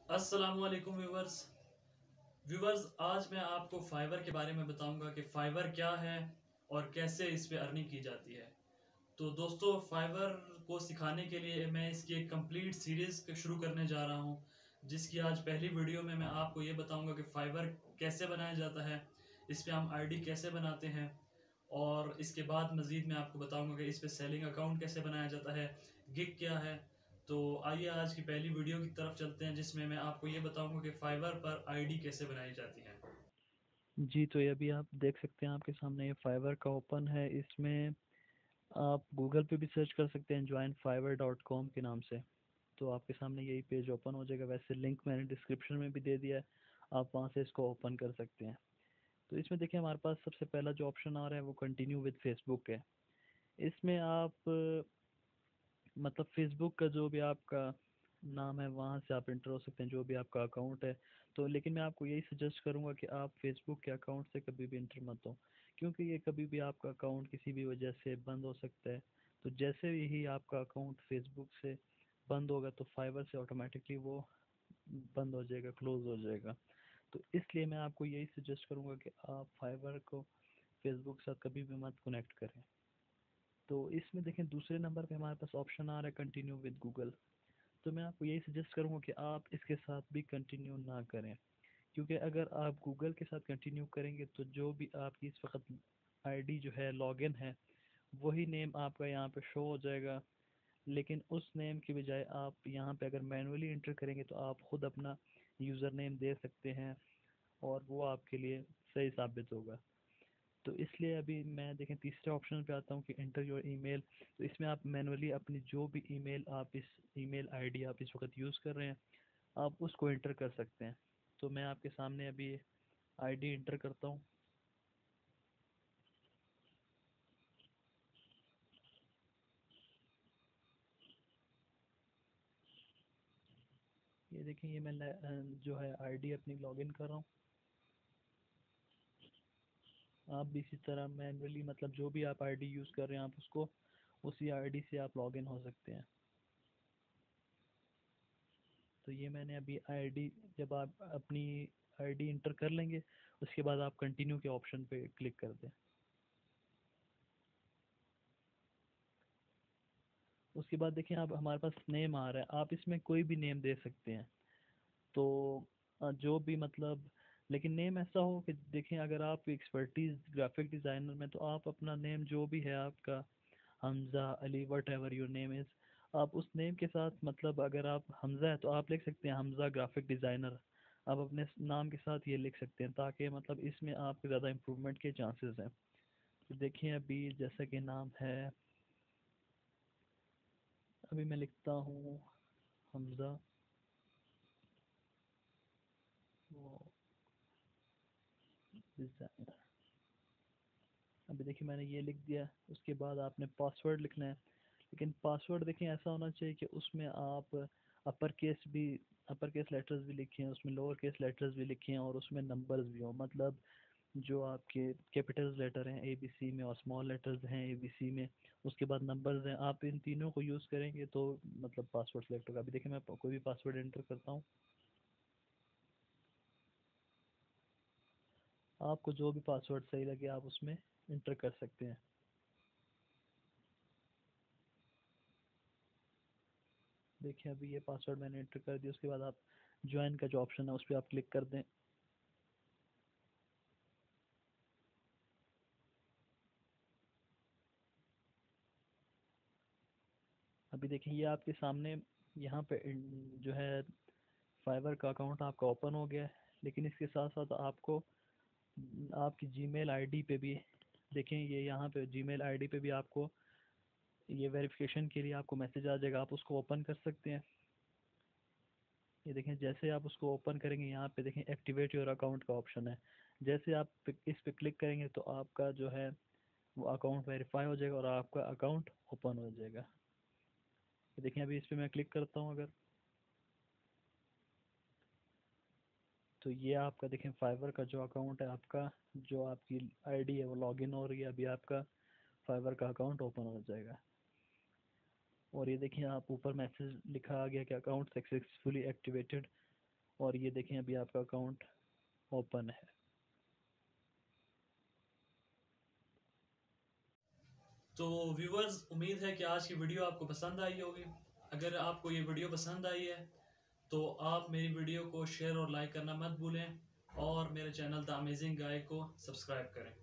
अस्सलामुअलैकुम व्यूवर्स। आज मैं आपको फाइवर के बारे में बताऊंगा कि फाइवर क्या है और कैसे इस पे अर्निंग की जाती है। तो दोस्तों, फाइवर को सिखाने के लिए मैं इसकी एक कंप्लीट सीरीज़ शुरू करने जा रहा हूं, जिसकी आज पहली वीडियो में मैं आपको ये बताऊंगा कि फाइवर कैसे बनाया जाता है, इस पे हम आईडी कैसे बनाते हैं, और इसके बाद मज़ीद मैं आपको बताऊंगा कि इस पे सेलिंग अकाउंट कैसे बनाया जाता है, गिग क्या है। तो आइए आज की पहली वीडियो की तरफ चलते हैं, जिसमें मैं आपको ये बताऊंगा कि फाइवर पर आईडी कैसे बनाई जाती है। जी, तो ये अभी आप देख सकते हैं आपके सामने ये फाइवर का ओपन है। इसमें आप गूगल पे भी सर्च कर सकते हैं joinfiverr.com के नाम से। तो आपके सामने यही पेज ओपन हो जाएगा। वैसे लिंक मैंने डिस्क्रिप्शन में भी दे दिया है, आप वहाँ से इसको ओपन कर सकते हैं। तो इसमें देखिए हमारे पास सबसे पहला जो ऑप्शन आ रहा है वो कंटिन्यू विद फेसबुक है। इसमें आप मतलब फेसबुक का जो भी आपका नाम है वहाँ से आप इंटर हो सकते हैं, जो भी आपका अकाउंट है। तो लेकिन मैं आपको यही सजेस्ट करूँगा कि आप फेसबुक के अकाउंट से कभी भी इंटर मत हो, क्योंकि ये कभी भी आपका अकाउंट किसी भी वजह से बंद हो सकता है। तो जैसे ही आपका अकाउंट फेसबुक से बंद होगा तो फाइवर से ऑटोमेटिकली वो बंद हो जाएगा, क्लोज हो जाएगा। तो इसलिए मैं आपको यही सजेस्ट करूँगा कि आप फाइवर को फेसबुक के साथ कभी भी मत कनेक्ट करें। तो इसमें देखें दूसरे नंबर पे हमारे पास ऑप्शन आ रहा है कंटिन्यू विद गूगल। तो मैं आपको यही सजेस्ट करूँगा कि आप इसके साथ भी कंटिन्यू ना करें, क्योंकि अगर आप गूगल के साथ कंटिन्यू करेंगे तो जो भी आपकी इस वक्त आईडी जो है लॉगिन है वही नेम आपका यहाँ पे शो हो जाएगा। लेकिन उस नेम की बजाय आप यहाँ पे अगर मैनुअली एंटर करेंगे तो आप खुद अपना यूज़र नेम दे सकते हैं और वो आपके लिए सही साबित होगा। तो इसलिए अभी मैं देखें तीसरे ऑप्शन पे आता हूँ कि एंटर योर ईमेल। तो इसमें आप मैनुअली अपनी जो भी ईमेल आप इस ईमेल आईडी आप इस वक्त यूज़ कर रहे हैं आप उसको एंटर कर सकते हैं। तो मैं आपके सामने अभी आईडी एंटर करता हूँ। ये देखिए ये मैं जो है आईडी अपनी लॉगिन कर रहा हूँ। आप भी इसी तरह मैनुअली मतलब जो भी आप आईडी यूज़ कर रहे हैं आप उसको उसी आईडी से आप लॉगिन हो सकते हैं। तो ये मैंने अभी आईडी, जब आप अपनी आईडी इंटर कर लेंगे उसके बाद आप कंटिन्यू के ऑप्शन पे क्लिक कर दें। उसके बाद देखिए अब हमारे पास नेम आ रहा है, आप इसमें कोई भी नेम दे सकते हैं। तो जो भी मतलब, लेकिन नेम ऐसा हो कि देखें अगर आप एक्सपर्टीज ग्राफिक डिज़ाइनर में तो आप अपना नेम जो भी है आपका Hamza Ali whatever your name is, आप उस नेम के साथ मतलब अगर आप हमज़ा है तो आप लिख सकते हैं हमज़ा ग्राफिक डिज़ाइनर। आप अपने नाम के साथ ये लिख सकते हैं ताकि मतलब इसमें आपके ज़्यादा इम्प्रूवमेंट के चांसेस हैं। तो देखिए अभी जैसा कि नाम है, अभी मैं लिखता हूँ हमज़ा। वो डिज़ाइनर। अभी देखिए मैंने ये लिख दिया। उसके बाद आपने पासवर्ड लिखना है। लेकिन पासवर्ड देखें ऐसा होना चाहिए कि उसमें आप अपर केस भी अपर केस लेटर्स भी लिखें, उसमें लोअर केस लेटर्स भी लिखें और उसमें नंबर्स भी हो। मतलब जो आपके कैपिटल्स लेटर हैं ABC में और स्मॉल लेटर्स हैं ABC में, उसके बाद नंबर्स हैं, आप इन तीनों को यूज़ करेंगे तो मतलब पासवर्ड सेलेक्ट होगा। अभी देखिए मैं कोई भी पासवर्ड एंटर करता हूँ। आपको जो भी पासवर्ड सही लगे आप उसमें इंटर कर सकते हैं। देखिए अभी ये पासवर्ड मैंने एंटर कर दिया। उसके बाद आप ज्वाइन का जो ऑप्शन है उस पर आप क्लिक कर दें। अभी देखिए ये आपके सामने यहाँ पे जो है फाइवर का अकाउंट आपका ओपन हो गया है। लेकिन इसके साथ साथ आपको आपकी जीमेल आईडी पे भी देखें, ये यहाँ पे जीमेल आईडी पे भी आपको ये वेरिफिकेशन के लिए आपको मैसेज आ जाएगा, आप उसको ओपन कर सकते हैं। ये देखें जैसे आप उसको ओपन करेंगे यहाँ पे देखें एक्टिवेट योर अकाउंट का ऑप्शन है। जैसे आप इस पे क्लिक करेंगे तो आपका जो है वो अकाउंट वेरीफाई हो जाएगा और आपका अकाउंट ओपन हो जाएगा। ये देखें अभी इस पे मैं क्लिक करता हूँ अगर, तो ये आपका देखें फाइवर का जो अकाउंट है आपका, जो आपकी आईडी है वो लॉगिन हो रही है। अभी आपका फाइवर का अकाउंट ओपन हो जाएगा। और ये देखिए आप ऊपर मैसेज लिखा आ गया कि अकाउंट सक्सेसफुली एक्टिवेटेड। और ये देखें अभी आपका अकाउंट ओपन है। तो व्यूवर्स, उम्मीद है कि आज की वीडियो आपको पसंद आई होगी। अगर आपको ये वीडियो पसंद आई है तो आप मेरी वीडियो को शेयर और लाइक करना मत भूलें, और मेरे चैनल द अमेजिंग गाय को सब्सक्राइब करें।